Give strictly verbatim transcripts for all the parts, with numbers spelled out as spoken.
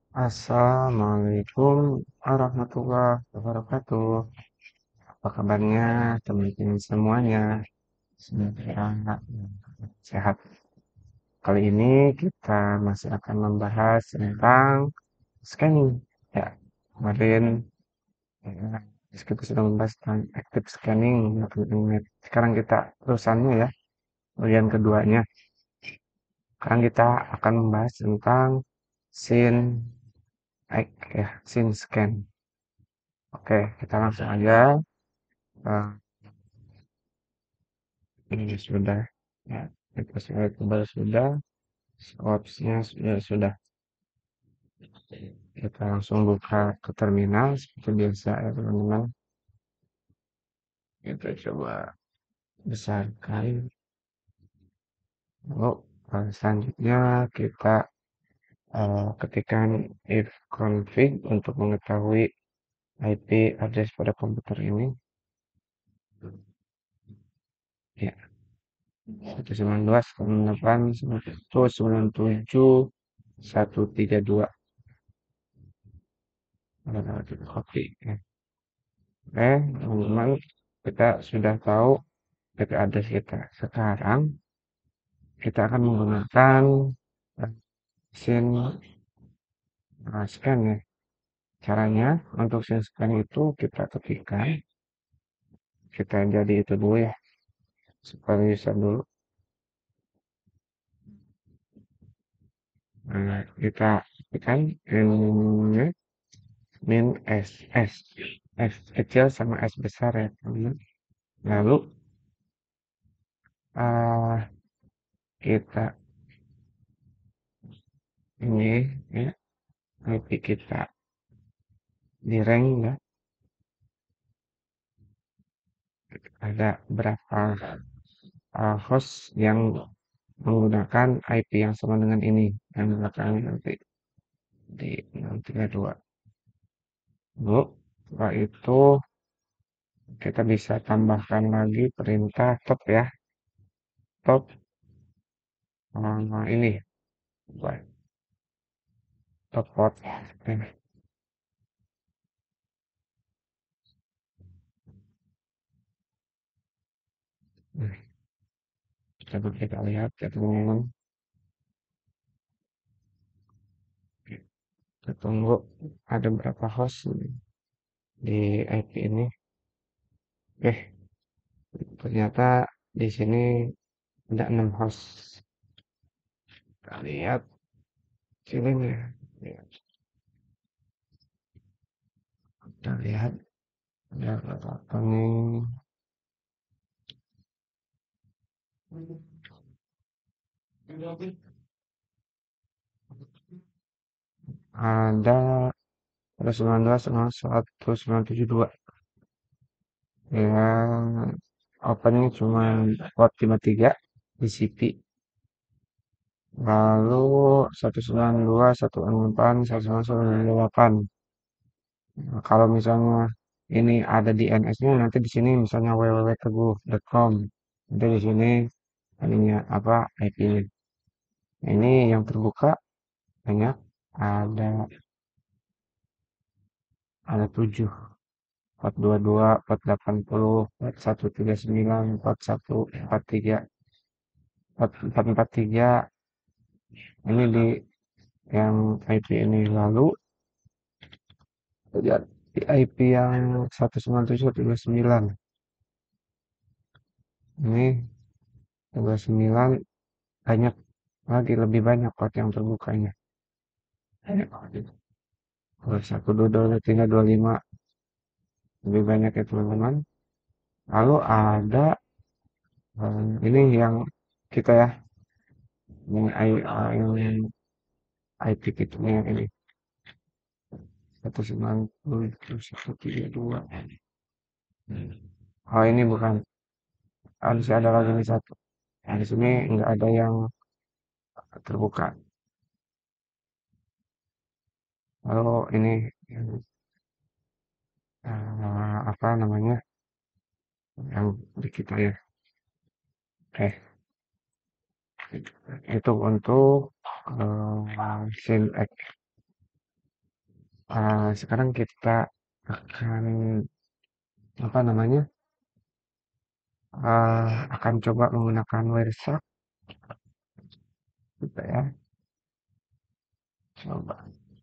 Assalamualaikum warahmatullahi wabarakatuh. Apa kabarnya teman-teman semuanya? Semoga sehat. Kali ini kita masih akan membahas tentang scanning. Ya, kemarin ya, kita sudah membahas tentang active scanning. Sekarang kita terusannya ya, bagian keduanya. Sekarang kita akan membahas tentang scene ya, scene scan. Oke, kita langsung aja. Eh, ini sudah ya, kita sudah kembali sudah opsinya sudah sudah kita langsung buka ke terminal seperti biasa ya teman-teman. Kita coba besarkan. Lalu eh, selanjutnya kita eh, ketikkan if config untuk mengetahui I P address pada komputer ini. Ya, satu sembilan dua satu delapan satu sembilan tujuh satu tiga dua. Oke, ya. Oke, teman-teman, kita sudah tahu I P address kita. Sekarang kita akan menggunakan eh, sin eh, scan ya. Caranya untuk sin scan itu kita ketikkan, kita jadi itu dulu ya, supaya bisa dulu. Nah, kita ketikkan ini min s s s kecil sama s besar ya teman-teman. Lalu eh, kita ini ya I P kita di rank ya, ada berapa uh, host yang menggunakan I P yang sama dengan ini yang belakangnya nanti di enam tiga dua. Lalu setelah itu kita bisa tambahkan lagi perintah top ya, top uh, ini top port. Eh, coba kita lihat ya teman-teman. Kita tunggu ada berapa host di I P ini. Oke, ternyata di sini ada enam host. Kita lihat sini ya. Ya, kita lihat ada berapa nih. Ada seratus sembilan belas sama seratus sembilan tujuh dua. Yang opening cuma port lima puluh tiga di C P. Lalu seratus sembilan puluh dua, seratus enam puluh delapan, seratus sembilan puluh delapan. Nah, kalau misalnya ini ada di N S-nya, nanti di sini misalnya w w w titik teguh titik com. Nanti di sini ininya apa I P-nya. Ini yang terbuka banyak, ada ada tujuh. Empat dua dua, empat delapan puluh, empat satu tiga sembilan, empat satu empat tiga, empat empat empat tiga. Ini di yang I P ini. Lalu lihat di I P yang satu sembilan tujuh satu dua sembilan. Ini dua sembilan banyak lagi, lebih banyak port yang terbukanya. Kalau satu dua dua tiga dua lima lebih banyak ya teman-teman. Lalu ada eh, ini yang kita ya, yang I- eh, yang I P kita yang ini satu sembilan tujuh satu tiga dua. Oh ini bukan, harus ada lagi nih satu. Nah, di sini nggak ada yang terbuka. Lalu ini yang eh, apa namanya yang di kita ya. Oke, itu untuk uh, scene X. Uh, sekarang kita akan apa namanya? Uh, akan coba menggunakan Wireshark gitu ya. Coba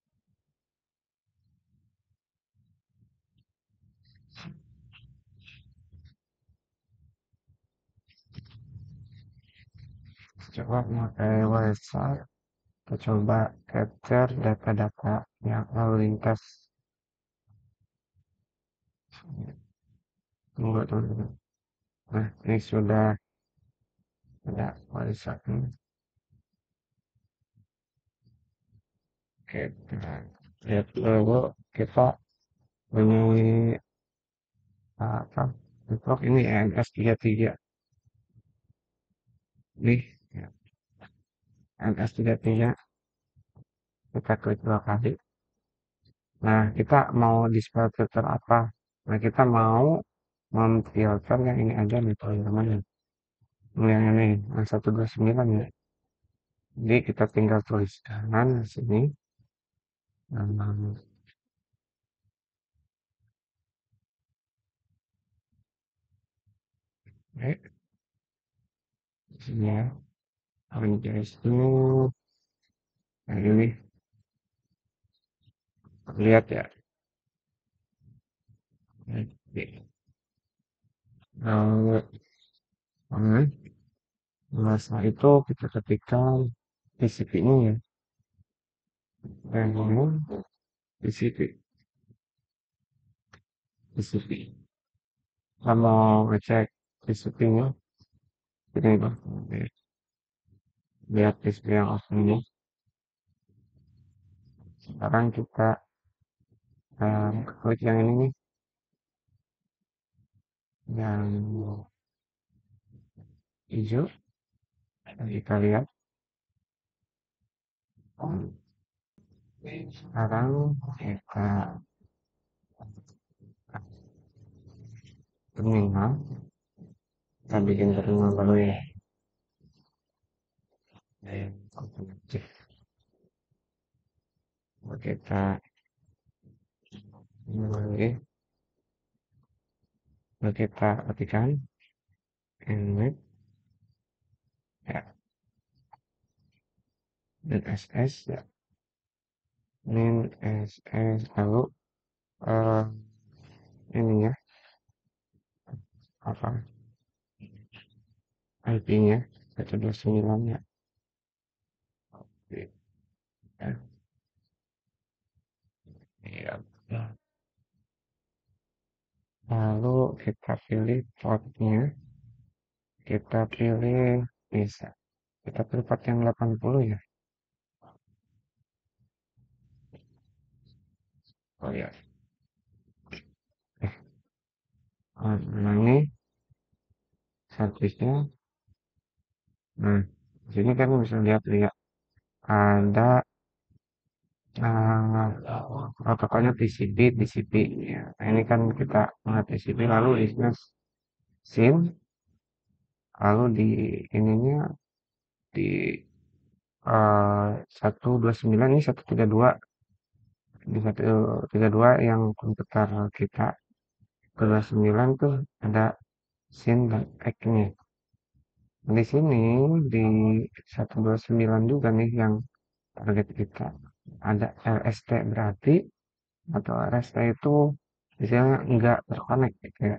coba memakai Wireshark. Kita coba capture data-data yang lalu lintas. Tunggu dulu. Nah, ini sudah ada Wireshark ini. Oke, nah, lihat dulu kita ini apa? Untuk ini E N S tiga. Nih, ya, E N S tiga, kita klik dua kali. Nah, kita mau display filter apa? Nah, kita mau memfilter yang ini aja nih, teman-teman. Yang ini, yang seratus dua puluh sembilan ya. Jadi kita tinggal tuliskan di sini. Nama, eh, di sini ya. Orange itu, nah ini, lihat ya. Oke. Nah, nah, setelah itu kita ketikkan T C P-nya ya. Dan ini T C P, T C P. Kita mau ngecek T C P-nya. Ini bang, lihat T C P yang off ini. Sekarang kita um, klik yang ini nih, yang hijau. Dan kita lihat. Sekarang kita terminal. Kita bikin terminal baru ya. Otomatis. Kita mulai. Kita ketikkan nmap ya, dan ss ya, min ss lalu uh, ini ya apa I P-nya seratus dua puluh sembilan ya. Ya, iya. Lalu kita pilih portnya, kita pilih bisa, kita pilih port yang delapan puluh ya. Oh ya, eh, nah ini servisnya. Nah, di sini kan bisa lihat-lihat ada uh, protokolnya T C P, T C P. Ya. Nah, ini kan kita mengenai T C P lalu di sini SYN, lalu di ininya di uh, seratus dua puluh sembilan ini seratus tiga puluh dua, di seratus tiga puluh dua yang komputer kita ke dua puluh sembilan tuh ada SYN dan E C-nya. Di sini di seratus dua puluh sembilan juga nih yang target kita ada L S T, berarti atau R S T itu misalnya enggak terkonek kayak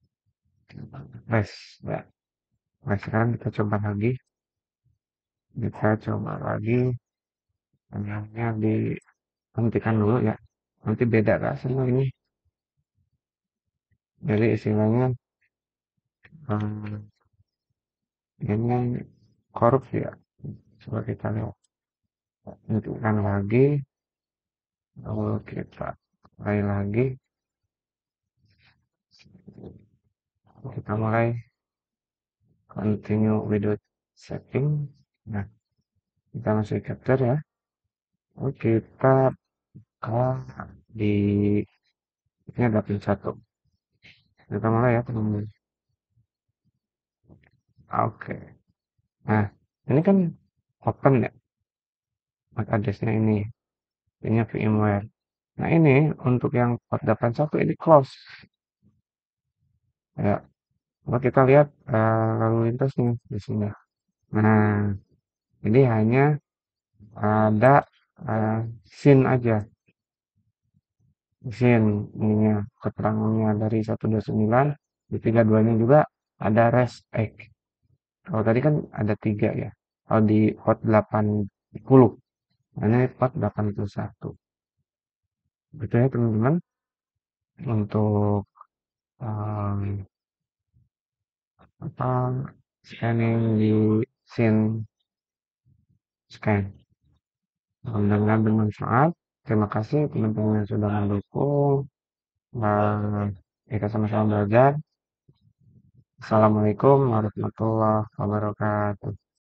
flash ya. Nah, sekarang kita coba lagi, kita coba lagi namanya dihentikan dulu ya. Nanti beda kak semua ini. Jadi istilahnya hmm, ini korup ya. Coba kita lihat. Hentikan lagi, lalu kita mulai lagi. Kita mulai continue without setting. Nah, kita masih capture ya. Oke, kita ke di ini ada pin satu. Kita mulai ya teman-teman. Oke. Nah, ini kan open ya. M A C address-nya ini. Ini VMware. Nah ini untuk yang empat delapan satu ini close. Ya, kalau kita lihat eh, lalu lintas nih di sini. Nah, ini hanya ada eh, scene aja, scene ininya keterangannya dari seratus dua puluh sembilan di tiga puluh dua-nya juga ada rest egg. Kalau tadi kan ada tiga ya. Kalau di hot delapan puluh, ini hot delapan puluh satu. Betul ya teman-teman untuk em, apa scanning di scene scan. Mudah-mudahan bermanfaat. Terima kasih teman-teman yang sudah mendukung. Dan kita sama-sama belajar. Assalamualaikum warahmatullahi wabarakatuh.